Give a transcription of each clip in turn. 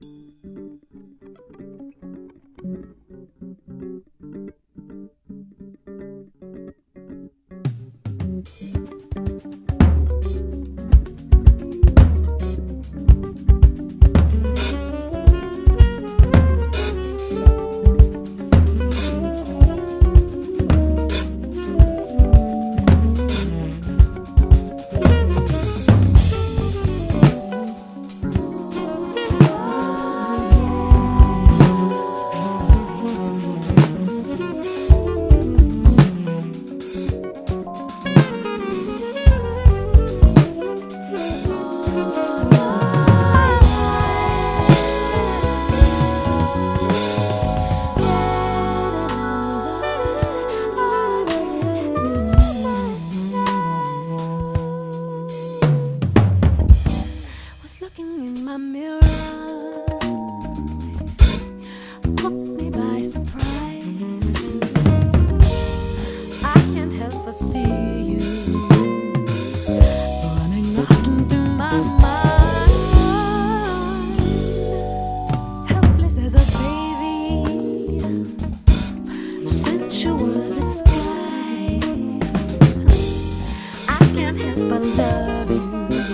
Looking in my mirror took me by surprise. I can't help but see you running often through my mind, helpless as a baby, sensual disguise. I can't help but love you.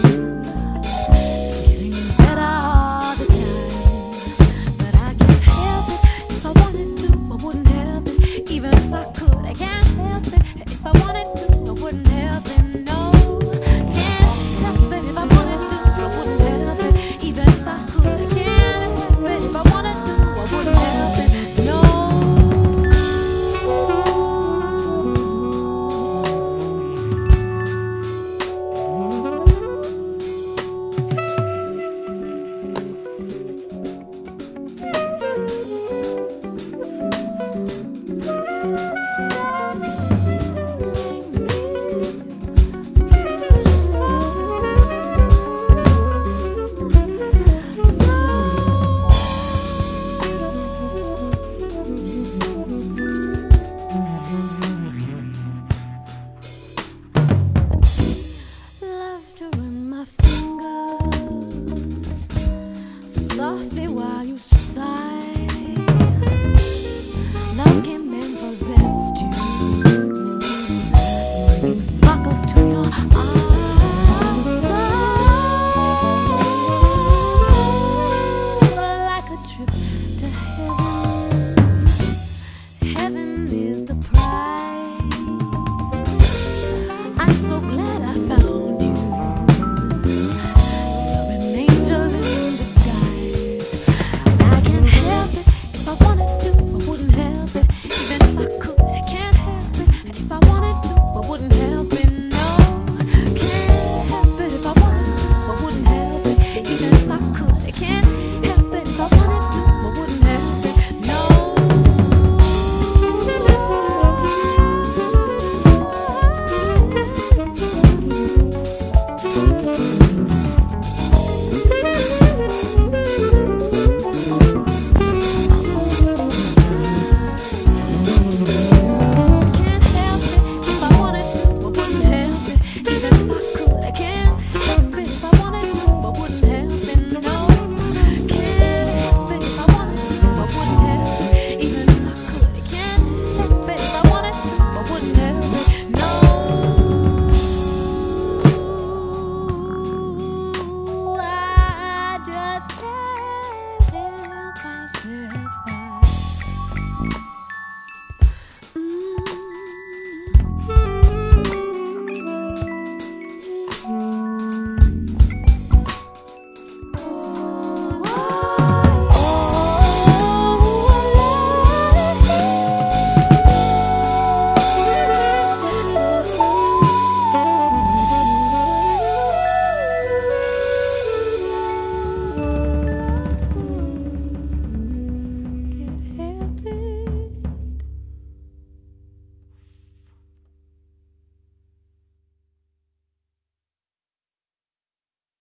Softly while you sigh, love came and possessed you, bringing sparkles to your eyes. Oh, like a trip to heaven. Heaven is the prize.